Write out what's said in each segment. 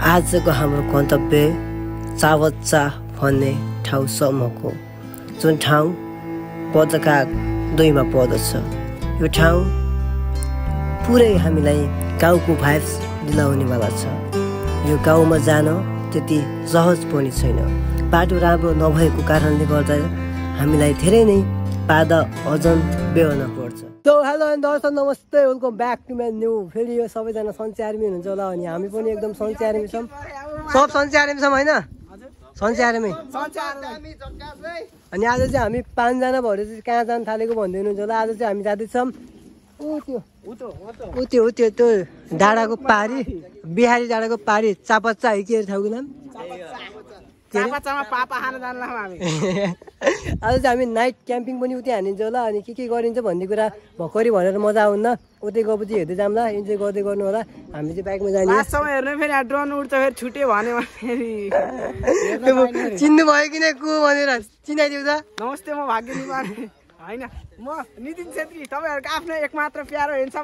आजको हाम्रो गन्तव्य चावच्चा भन्ने ठाउँसम्मको, जुन ठाउँ बर्दघाट 2 मा पर्दछ। यो ठाउँ पुरै हामीलाई गाउँको भाइब्स दिलाउनेवाला छ। यो गाउँमा जान त्यति सहज पनि छैन। बाटो राम्रो नभएको कारणले गर्दा हामीलाई धेरै नै बाधा अजन बेहोर्न पर्छ। सो हेलो दर्शक नमस्ते, welcome back to my new video. सबैजना सन्चै आर्मी हुनुहुन्छ होला अनि हामी पनि एकदम सन्चै आर्मी छौँ। सब सन्चै आर्मी छौँ होइन? सन्चै आर्मी। अनि आज चाहिँ हामी 5 जना भएर चाहिँ कहाँ जान थालेको भन्दै हुनुहुन्छ होला। आज चाहिँ हामी जाँदैछौँ त्यो डाँडाको पारी, बिहारी डाँडाको पारी चापच्चा है के ठाउँको नाम? आज चाहिँ हामी नाइट क्याम्पिङ पनि उतै हानिन्छ होला। अनि के गरिन्छ भन्ने कुरा भर्खरै भनेर मजा आउन्न, उतै गएपछि हेर्दै जाउँला, इन्जोय गर्दै गर्नु होला। हामी चाहिँ बाइकमा जाने। हेर्नु फेरि ड्रोन उड्छ फेरि छुट्यो भन्यो फेरि चिन्नु भयो कि नै को भनेर चिनाइदिउ त। नमस्ते, म भाग्य निवार होइन, म नितिन छेत्री, तपाईँहरूको आफ्नो एकमात्र प्यारो हेर्छ।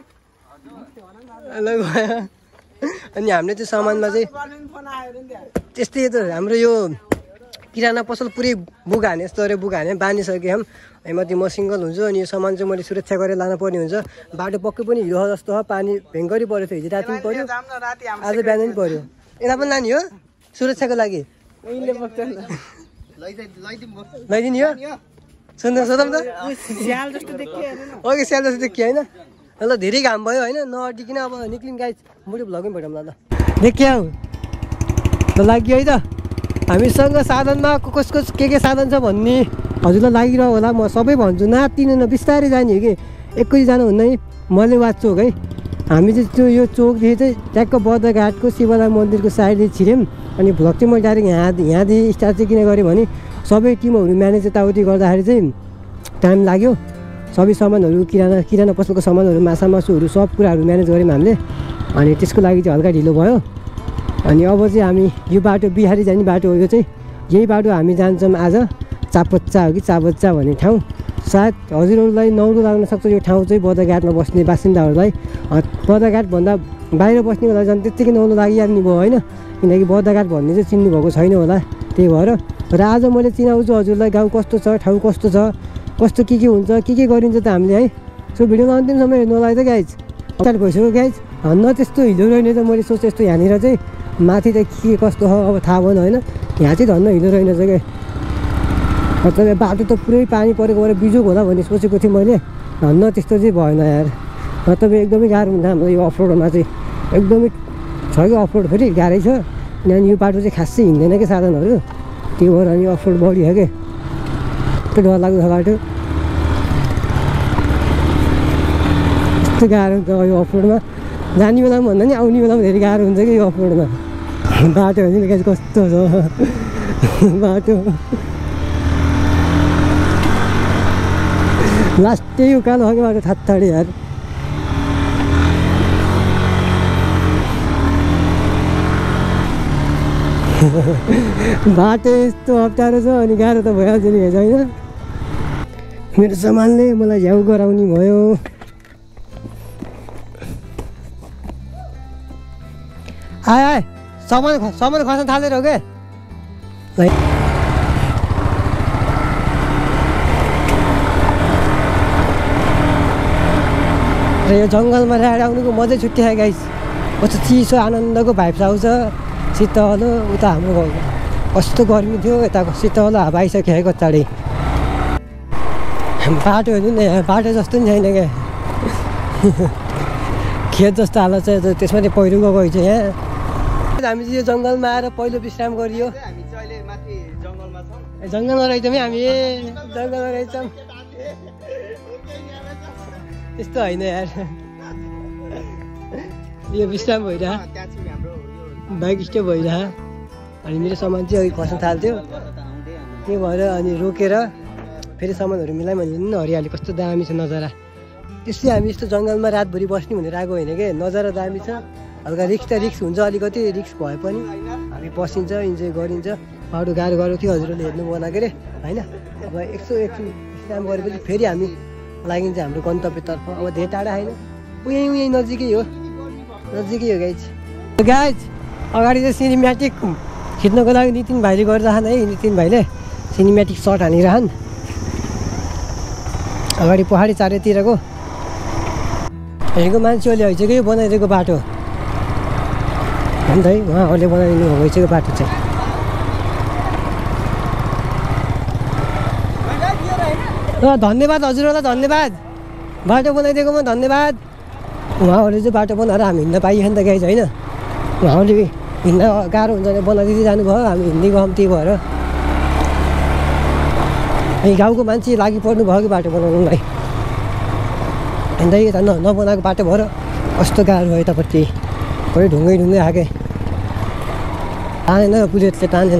अनि हामीले त्यो सामानमा चाहिँ त्यस्तै त हाम्रो यो किराना पसल पुरै बुक हाने यस्तो गरे बुक हाने बानिसकेँ हम। माथि म सिङ्गल हुन्छु अनि यो सामान चाहिँ मैले सुरक्षा गरेर लानु पर्ने हुन्छ। बाटो पक्कै पनि हिरो जस्तो हो, पानी भयङ्करै परेको थियो। हिजो राति पनि पऱ्यो, आज बिहान पनि पऱ्यो। यता पनि लाने हो सुरक्षाको लागि, लैदिने हो। सोधौँ त स्याल जस्तो देखियो ओके, स्याल जस्तो देखियो होइन। ल धेरै घाम भयो होइन, नअटिकन अब निक्लिन गाइज। मुटु भ्लगै भेटौँ ल। देखियो ल, लाग्यो है त। हामीसँग साधनमा कस के साधन छ भन्ने हजुरलाई लागिरह होला। म सबै भन्छु, नातिन बिस्तारै जाने हो कि एकैचोटि जानु हुन्न है। मलेवाद चोक है, हामी चाहिँ त्यो यो चोकदेखि चाहिँ ट्याक्क बर्दघाटको शिवनाथ मन्दिरको साइडदेखि छिर्यौँ। अनि भ्लग चाहिँ मैले डाइरेक्ट यहाँदेखि स्टार्ट चाहिँ किन गरेँ भने सबै टिमहरू म्यानेज यताउति गर्दाखेरि चाहिँ टाइम लाग्यो। सबै सामानहरू किराना पसलको सामानहरू, माछा मासुहरू सब कुराहरू म्यानेज गऱ्यौँ हामीले। अनि त्यसको लागि चाहिँ हल्का ढिलो भयो। अनि अब चाहिँ हामी यो बाटो बिहारी जाने बाटो हो। यो चाहिँ यही बाटो हामी जान्छौँ आज। चापच्चा हो कि चापच्चा भन्ने ठाउँ। सायद हजुरहरूलाई नौलो लाग्न सक्छ यो ठाउँ चाहिँ बर्दघाटमा बस्ने बासिन्दाहरूलाई। बर्दघाटभन्दा बाहिर बस्नेहरूलाई झन् त्यत्तिकै नौलो लागिहाल्ने भयो होइन, किनकि बर्दघाट भन्ने चाहिँ चिन्नुभएको छैन होला। त्यही भएर र आज मैले चिनाउँछु हजुरलाई गाउँ कस्तो छ, ठाउँ कस्तो छ, कस्तो के हुन्छ, के गरिन्छ त हामीले है। सो भिडियोमा अन्तिमसम्म हेर्नु होला है त गाइज। स्टार्ट भइसक्यो गाइज। न त्यस्तो हिलो रहेन त, मैले सोचेँ यस्तो यहाँनिर चाहिँ माथि त के कस्तो हो अब थाहा भएन होइन। यहाँ चाहिँ धन्न हिलो रहेनछ क्या। मतलब बाटो त पुरै पानी परेको भएर बिजोग होला भन्ने सोचेको थिएँ मैले। धन्न त्यस्तो चाहिँ भएन यार। मतलब एकदमै गाह्रो हुन्छ हाम्रो यो अफरोडमा चाहिँ, एकदमै छ कि अफरोड फेरि गाह्रै छ। अनि यो बाटो चाहिँ खासै हिँड्दैन क्या साधनहरू, त्यही भएर अनि अफरोड बढी हो क्या। यस्तो डर लाग्दो छ बाटो, यस्तो गाह्रो हुन्छ यो अफरोडमा। जाने बेलामा भन्दा नि आउने बेलामा धेरै गाह्रो हुन्छ कि यो अफरोडमा। बाटो भने कस्तो छ बाटो। लास्टै उकालो हो कि बाटो थात्ताडी यार। बाटो यस्तो अप्ठ्यारो छ अनि गाह्रो त भइहाल्छ नि होइन। मेरो सामानले मलाई झ्याउ गराउने भयो। आए सामान खस्न थालेर हो क्या। र यो जङ्गलमा राइड आउनुको मजै छुट्टी आयो गाइस। कस्तो चिसो आनन्दको भाइब्स आउँछ। शीतल उता हाम्रो गाउँको कस्तो गर्मी थियो, यताको शीतल हावा आइसक्यो है कचाडि। बाटो हेर्नु नि, बाटो जस्तो नि छैन क्या। खेत जस्तो हालत छ, त्यसमा चाहिँ पहिरो गएको छ यहाँ। हामी चाहिँ यो जङ्गलमा आएर पहिलो विश्राम गरियो। जङ्गलमा रहेछौँ है हामी, जङ्गलमा रहेछौँ। त्यस्तो होइन यार, यो विश्राम भइरह, बाइक स्टप भइरह। अनि मेरो सामान चाहिँ अघि खस्न थाल्थ्यो, त्यही भएर अनि रोकेर फेरि सामानहरू मिलायौँ। भने हरियाली कस्तो दामी छ नजारा। त्यसै हामी यस्तो जङ्गलमा रातभरि बस्ने भनेर आएको होइन क्या। नजारा दामी छ, हल्का रिक्स हुन्छ, अलिकति रिक्स भए पनि हामी बसिन्छ, इन्जोय गरिन्छ। बाटो गाह्रो थियो, हजुरहरूले हेर्नु बनाएको अरे होइन। अब एकछिन विश्राम गरेपछि फेरि हामी लागिन्छ हाम्रो गन्तव्यतर्फ। अब धेरै टाढा होइन, उहीँ नजिकै हो गाइज। अगाडि चाहिँ सिनेमेटिक खिच्नको लागि नितिन भाइले गरिरहन् है। नितिन भाइले सिनेमेटिक सर्ट हानिरहन् अगाडि पहाडी चारैतिरको। हेरेको मान्छेहरूले हैसक्यो बनाइदिएको बाटो अन्त है उहाँहरूले बनाइदिनु भइसक्यो बाटो चाहिँ। ल धन्यवाद हजुरहरूलाई धन्यवाद बाटो बनाइदिएकोमा धन्यवाद। उहाँहरूले चाहिँ बाटो बनाएर हामी हिँड्न पाइयो नि त गाइज होइन। उहाँहरूले हिँड्न गाह्रो हुन्छ भने बनाइदिँदै जानुभयो हामी हिँड्दै गयौँ त्यही भएर। अनि गाउँको मान्छे लागि पर्नु भयो कि बाटो बनाउनुलाई अन्त यता नबनाएको बाटो भएर कस्तो गाह्रो भयो यतापट्टि कोही ढुङ्गै आएकै तानेन बुलेटले तानेन।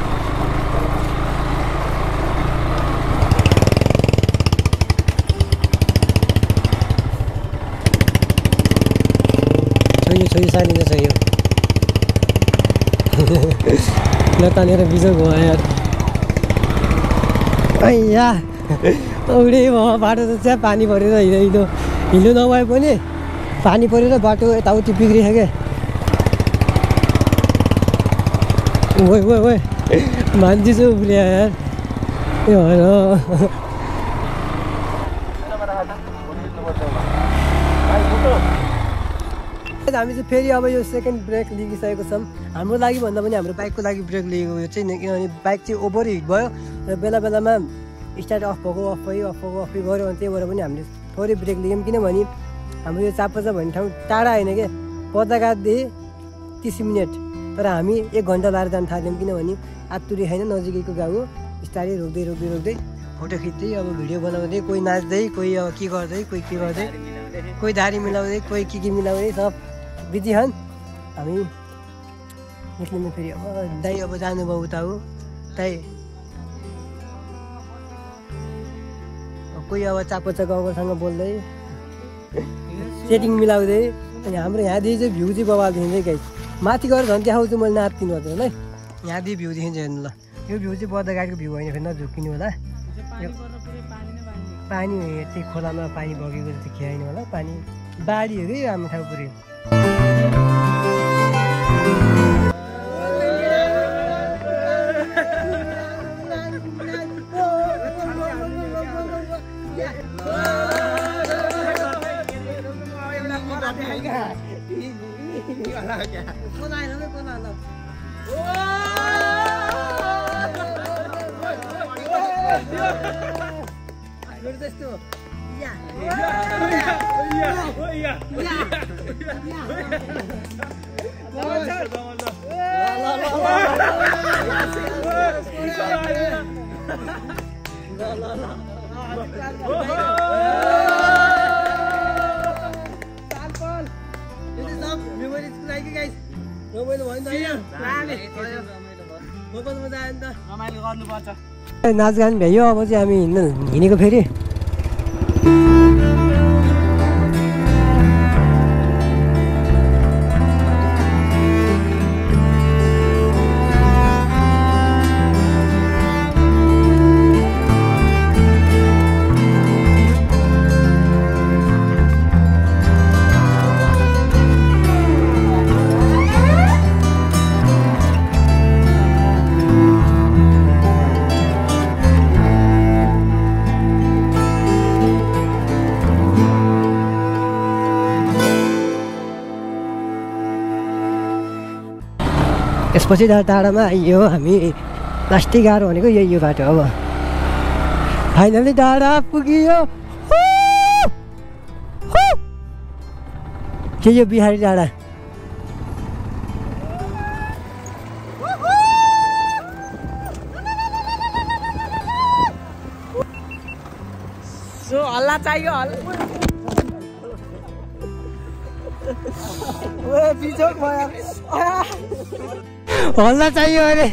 छोयो सालिँदै छ यो नतानेर बिजोग भयो यार। या औडे भयो बाटो त चाहिँ पानी परेर हिलो नभए पनि पानी परेर बाटो यताउति बिग्रियो क्या। ओइ मान्छे चाहिँ उब्रियो यार यो हामी चाहिँ फेरि अब यो सेकेन्ड ब्रेक लिइसकेको छौँ। हाम्रो लागि भन्दा पनि हाम्रो बाइकको लागि ब्रेक लिएको यो चाहिँ किनभने बाइक चाहिँ ओभर हिट भयो र बेला बेलामा स्टार्ट अफ भयो गऱ्यो अनि त्यही भएर पनि हामीले थोरै ब्रेक लियौँ। किनभने हाम्रो यो चापचा भन्ने ठाउँ टाढा होइन क्या पत्ताघाटदेखि 30 मिनट तर हामी 1 घन्टा लाएर जान थाल्यौँ। किनभने आत्तुरी होइन नजिकैको गाउँ हो। बिस्तारै रोक्दै फोटो खिच्दै अब भिडियो बनाउँदै कोही नाच्दै कोही अब के गर्दै कोही दारी मिलाउँदै कोही के मिलाउँदै सब बिजी हन्। हामी निक्लिनु फेरि अब दाइ अब जानुभयो उता हो दाइ कोही अब चापचा गाउँकोसँग बोल्दै सेटिङ मिलाउँदै। अनि हाम्रो यहाँदेखि चाहिँ भ्यू चाहिँ बवाल देखिन्छ गाइस। माथि गएर झन् देखाउँछु मैले नाच्दिनु हजुर है। यहाँदेखि भ्यू देखिन्छ हेर्नु ल। यो भ्यू चाहिँ बर्दागाडीको भ्यू होइन फेरि नझुक्किनु होला। यो पानी चाहिँ खोलामा पानी बगेको जस्तो खियाइनु होला। पानी बाढी हो कि हाम्रो ठाउँ पुरै। नाचगान भ्यायो अब चाहिँ हामी हिँडेको फेरि। त्यसपछि टाढामा आइयो हामी लास्टै गाह्रो भनेको यही यो बाटो अब फाइनली टाढा पुगियो। के यो बिहारी डाँडा हल्ला चाहियो हल्ला चाहियो अरे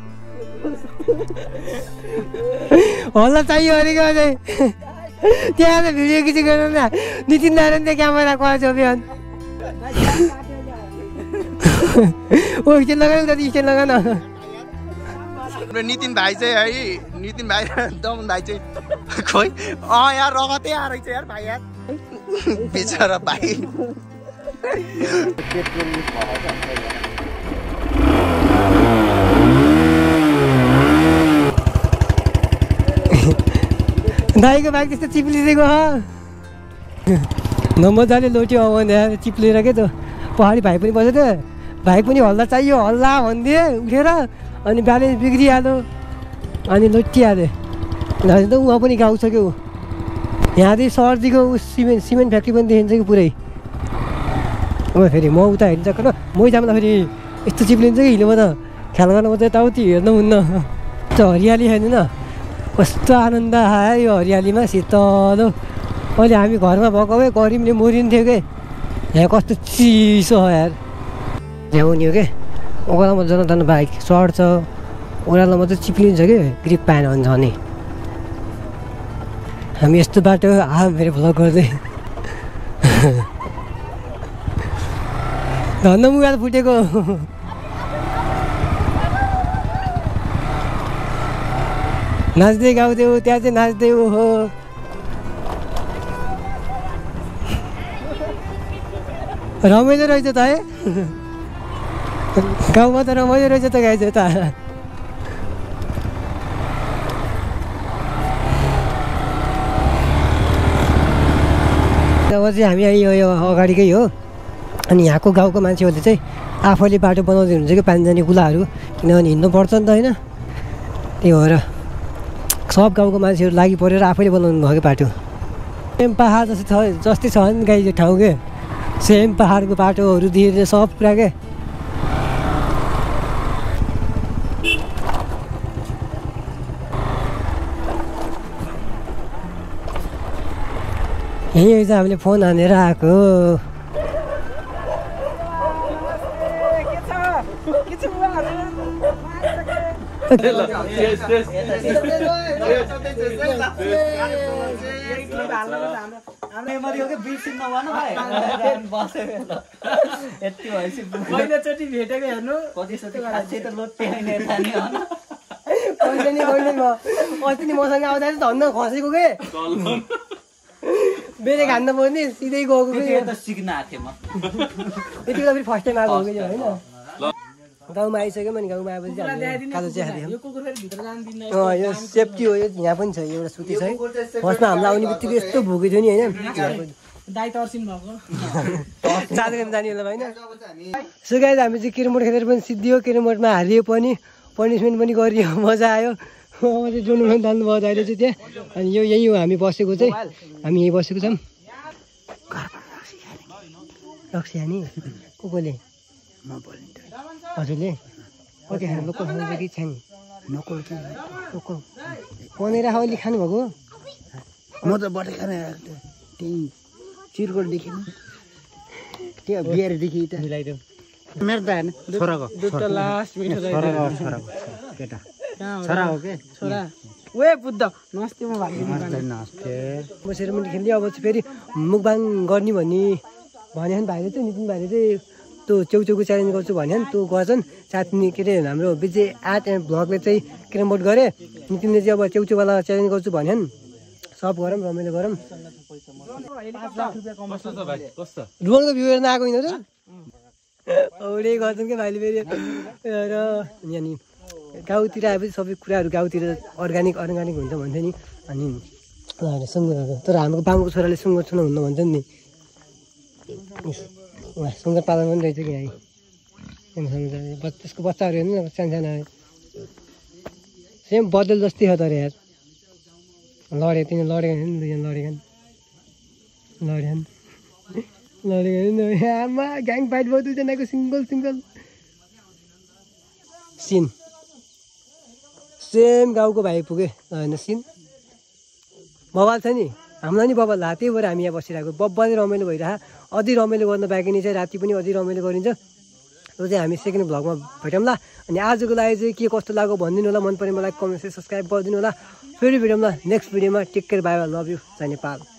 हल्ला चाहियो अरे क्या त्यहाँ त भिडियो खिची गर्नु न नितिन नारायण चाहिँ क्यामेरा क्वाल्छ बिहान ओ स्ट्यान्ड लगायो दाजु स्ट्यान्ड लगा न। नितिन भाइ चाहिँ है नितिन भाइ दमन भाइ चाहिँ खोइ यार रगतै आएछ यार भाइ यार बिचरा भाइ दाइको बाइक त्यस्तो चिप्लिदिएको नमजाले लोट्यो अब यहाँ चिप्लेर के त पहाडी भाइ पनि बस्यो त भाइ पनि हल्ला चाहियो हल्ला भनिदिए उठेर अनि ब्यालेन्स बिग्रिहाल्यो अनि लोटिहाल्यो त उहाँ पनि गाउँछ क्या ऊ यहाँदेखि सर्दीको सिमेन्ट फ्याक्ट्री पनि देखिन्छ कि पुरै अब फेरि म उता हेर्नु सक्दैन मै जाँदा फेरि यस्तो चिप्लिन्छ कि हिलोमा त ख्याल गर्न मात्रै यताउति हेर्नु हुन्न त्यो हरियाली हेर्नु न कस्तो आनन्द आयो यो हरियालीमा शीतलो अहिले हामी घरमा भएको भए गरिबले मरिन्थ्यो के यहाँ कस्तो चिसो हो यार ल्याउने हो क्या ओह्रालोमा जनताको बाइक सर्छ ओह्रालोमा चाहिँ चिप्लिन्छ कि ग्रिप पाएन भने झन् हामी यस्तो बाटो मेरो भ्लग गर्दै धन्न मुगा फुटेको नाच्दै गाउँथ्यो त्यहाँ चाहिँ नाच्दै हो रमाइलो रहेछ त है गाउँमा त रमाइलो रहेछ त गाइज त अब चाहिँ हामी यो अगाडिकै हो अनि यहाँको गाउँको मान्छेहरूले चाहिँ आफैले बाटो बनाउँदै हुन्छ कि पानी जाने कुलाहरू किनभने हिँड्नु पर्छ नि त होइन त्यही भएर सब गाउँको मान्छेहरू लागि परेर आफैले बनाउनु भएको बाटो सेम पाहाड जस्तै छ नि गाई यो ठाउँ के सेम पाहाडको बाटोहरू दिएर सब कुरा के यही चाहिँ हामीले फोन हानेर आएको पहिलोचोटि भेटेको हेर्नु अस्ति नि मसँग आउँदा चाहिँ धन्न खसेको के बेरे खान्न पर्ने सिधै गएको सिक्न आएको थिएँ म यति बेला फेरि फर्स्ट टाइम आएको कि होइन गाउँमा आइसक्यो भने गाउँमा आएपछि कालो चिया खाँदै यो सेफ्टी हो यो यहाँ पनि छ एउटा सुती छ है फर्स्टमा हामीलाई आउने बित्तिकै यस्तो भोकै थियो नि होइन चाँदो जाने होला होइन सो गाइस हामी चाहिँ क्यारम बोर्ड खेलेर पनि सिद्धियो क्यारम बोर्डमा हारियो पनि पनिसमेन्ट पनि गरियो मजा आयो चाहिँ जोड्नु पनि जानुभयो अहिले चाहिँ त्यहाँ अनि यो यहीँ हो हामी बसेको चाहिँ हामी यहीँ बसेको छौँ रक्सी हानी कसले हजुरले कति खानु लोकल खानु कि छ्याङ लोकल पनेर अलि खानुभएको म त बटे खाने त्यही चिरकोटदेखि त्यो बिहारदेखि त मिलाइदियो मेरो त होइन छोराको लास्ट मिठो केटा छोरा हो के छोरा ओए बुद्ध नमस्ते म नमस्ते बसेर पनि खेल्दै अब चाहिँ फेरि मुखबाङ गर्ने भने भाइले चाहिँ नितिन भाइले चाहिँ त्यो चेउचेउको च्यालेन्ज गर्छु भन्यो नि त्यो गर्छन् साथी के अरे हाम्रो विजय आर्ट एन्ड भ्लगले चाहिँ क्यारम बोर्ड गरे नितिनले चाहिँ अब चेउचेउवाला च्यालेन्ज गर्छु भन्यो नि सब गरौँ रमाइलो गरौँ रुवालको भ्यू हेर्न आएको यिनीहरू औडे गर्छन् क्या भाइले फेरि र यहाँनिर गाउँतिर आएपछि सबै कुराहरू गाउँतिर अर्ग्यानिक हुन्छ भन्थ्यो नि अनि सुँगुरहरू तर हाम्रो बाङ्गो छोराले सुँगुर छुन हुन्न भन्छ नि सुँगुर पालन पनि रहेछ कि यहाँ त्यसको बच्चाहरू हेर्नु न सानो सेम बदल जस्तै हो तर यार लडे तिनी लडेको नि दुईजना लडेको आमा ग्याङ फाइट भयो दुईजनाको सिङ्गल सिन सेम गाउँको भाइ पुगे होइन सिन बबाल छ नि हामीलाई नि बबाल ला त्यही भएर हामी यहाँ बसिरहेको बब्बाले रमाइलो भइरहेको अझै रमाइलो गर्न बाँकी नि चाहिँ राति पनि अझै रमाइलो गरिन्छ त्यो चाहिँ हामी सेकेन्ड भ्लगमा भेटौँला अनि आजको लागि चाहिँ के कस्तो लाग्यो भनिदिनु होला मन पऱ्यो मलाई कमेन्ट सब्सक्राइब गरिदिनु होला फेरि भेटौँला नेक्स्ट भिडियोमा take care bye bye love you जय नेपाल